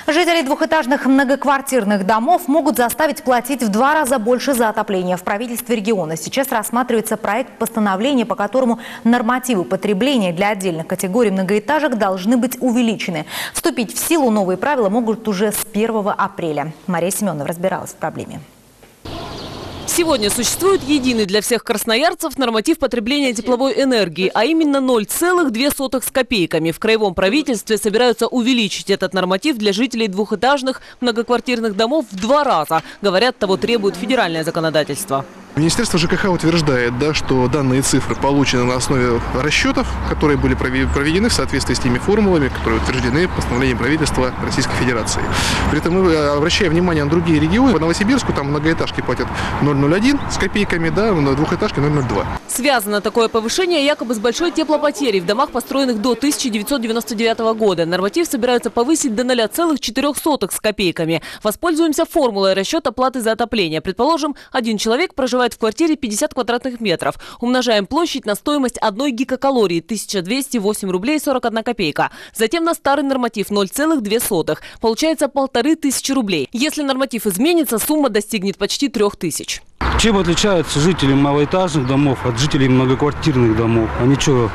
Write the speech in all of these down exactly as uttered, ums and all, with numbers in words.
Жители двухэтажных многоквартирных домов могут заставить платить в два раза больше за отопление. В правительстве региона сейчас рассматривается проект постановления, по которому нормативы потребления для отдельных категорий многоэтажек должны быть увеличены. Вступить в силу новые правила могут уже с первого апреля. Мария Семенова разбиралась в проблеме. Сегодня существует единый для всех красноярцев норматив потребления тепловой энергии, а именно ноль целых две сотых с копейками. В краевом правительстве собираются увеличить этот норматив для жителей двухэтажных многоквартирных домов в два раза. Говорят, того требует федеральное законодательство. Министерство ЖКХ утверждает, да, что данные цифры получены на основе расчетов, которые были проведены в соответствии с теми формулами, которые утверждены постановлением правительства Российской Федерации. При этом мы, обращая внимание на другие регионы, по Новосибирску там многоэтажки платят ноль целых один с копейками, да, на двухэтажке ноль целых два. Связано такое повышение якобы с большой теплопотерей в домах, построенных до тысяча девятьсот девяносто девятого года. Норматив собираются повысить до ноль целых четыре сотых с копейками. Воспользуемся формулой расчета платы за отопление. Предположим, один человек проживает в квартире пятьдесят квадратных метров. Умножаем площадь на стоимость одной гигакалории – тысяча двести восемь рублей сорок одна копейка. Затем на старый норматив ноль целых две сотых. Получается полторы тысячи рублей. Если норматив изменится, сумма достигнет почти трех тысяч. Чем отличаются жители малоэтажных домов от жителей многоквартирных домов? Они что,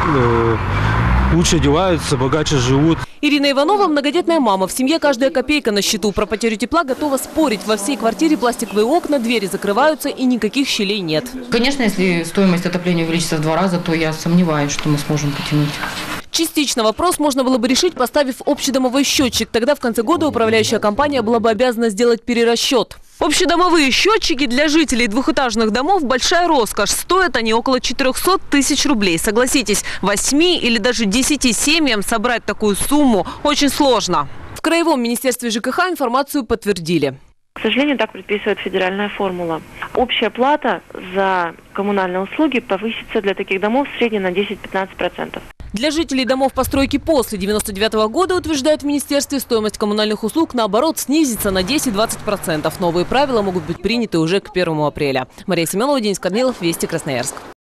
э, лучше одеваются, богаче живут? Ирина Иванова – многодетная мама. В семье каждая копейка на счету. Про потерю тепла готова спорить. Во всей квартире пластиковые окна, двери закрываются и никаких щелей нет. Конечно, если стоимость отопления увеличится в два раза, то я сомневаюсь, что мы сможем потянуть. Частично вопрос можно было бы решить, поставив общедомовой счетчик. Тогда в конце года управляющая компания была бы обязана сделать перерасчет. Общедомовые счетчики для жителей двухэтажных домов – большая роскошь. Стоят они около четырёхсот тысяч рублей. Согласитесь, восьми или даже десяти семьям собрать такую сумму очень сложно. В Краевом министерстве ЖКХ информацию подтвердили. К сожалению, так предписывает федеральная формула. Общая плата за коммунальные услуги повысится для таких домов в среднем на десять-пятнадцать процентов. Для жителей домов постройки после девяносто девятого года, утверждают в министерстве, стоимость коммунальных услуг, наоборот, снизится на десять-двадцать процентов. Новые правила могут быть приняты уже к первому апреля. Мария Семенова, Денис Корнилов, Вести, Красноярск.